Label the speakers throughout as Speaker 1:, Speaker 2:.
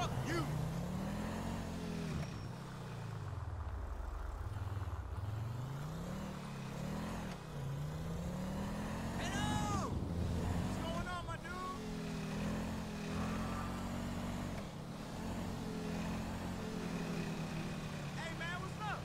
Speaker 1: Fuck you! Hello! What's going on, my dude? Hey, man, what's up?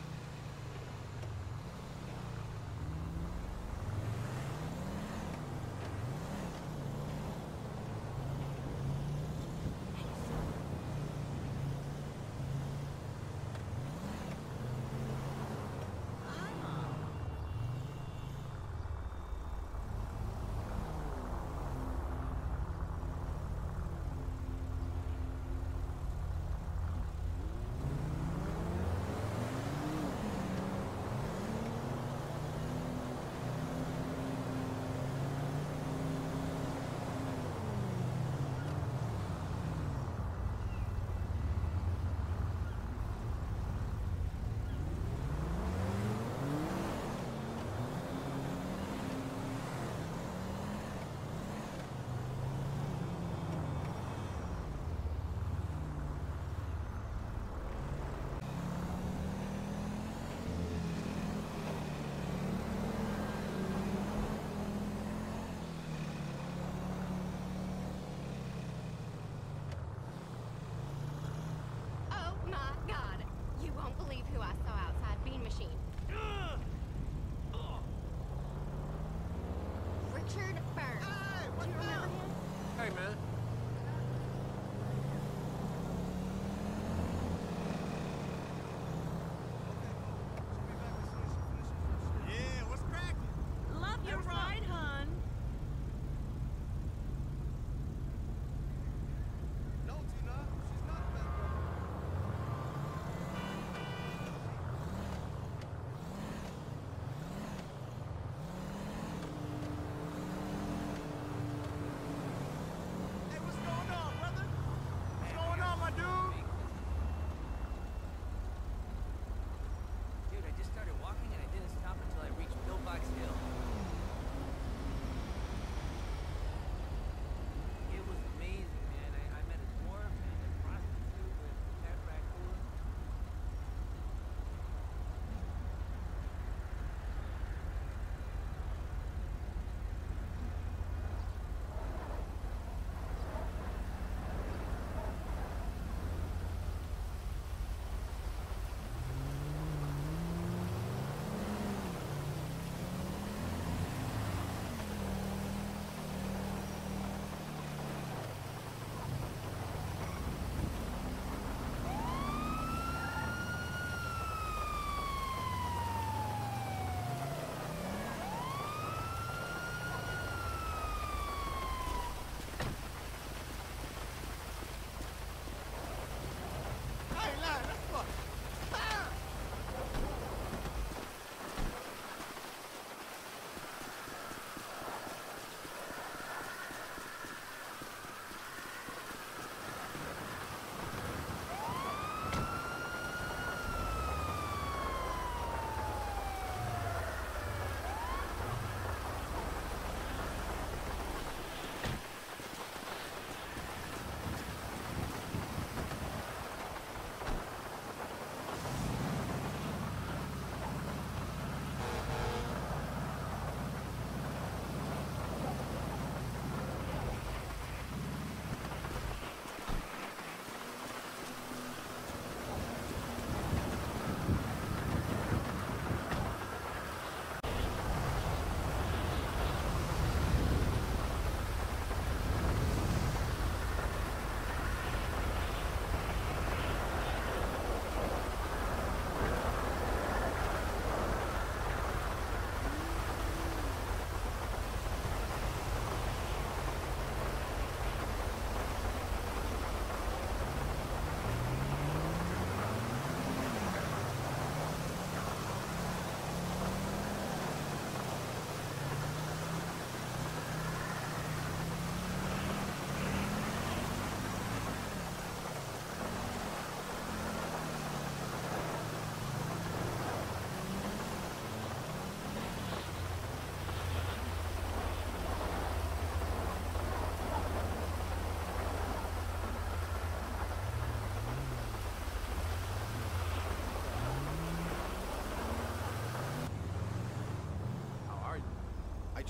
Speaker 2: Oh my God! You won't believe who I saw outside Bean Machine. Richard Burns.
Speaker 1: Hey, what
Speaker 2: Do you
Speaker 1: the
Speaker 2: remember
Speaker 1: hell?
Speaker 2: him?
Speaker 1: Hey, man. Yeah, what's cracking?
Speaker 3: Love your ride, hon.
Speaker 1: No, Tina, she's not a bad girl.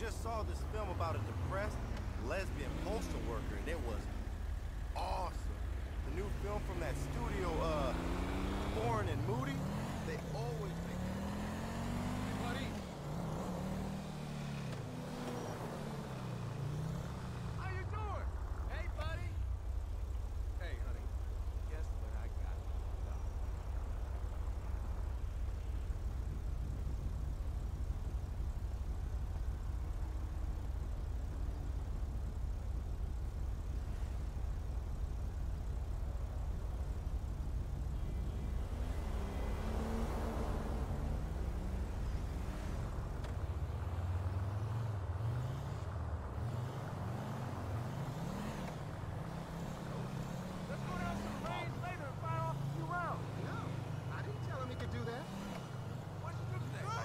Speaker 1: just saw this film about a depressed lesbian postal worker, and it was awesome. The new film from that studio, Foreign and Moody, they always make it.
Speaker 3: Hey, buddy. How you doing? Hey, buddy. Hey, honey. Guess what I got? Let's go down to the range later and fire off a few rounds.
Speaker 4: No, I didn't tell him he could do that.
Speaker 3: What'd you do today? What?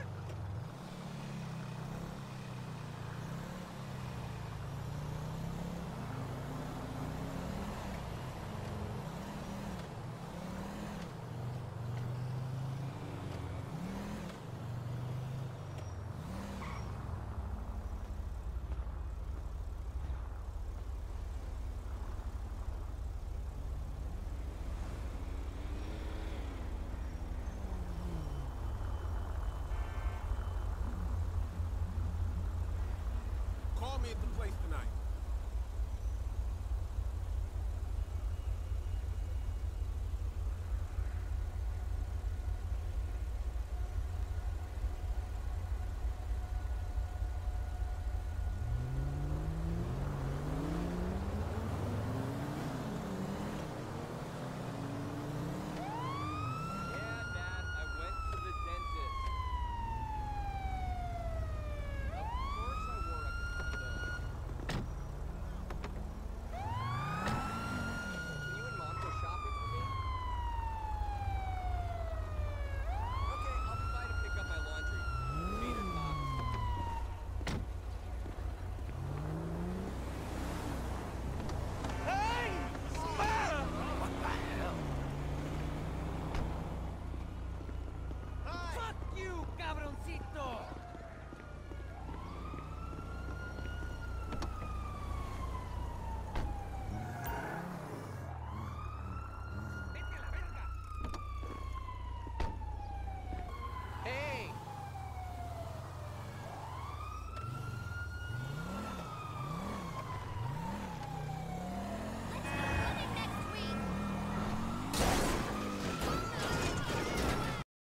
Speaker 3: Call me at the place tonight.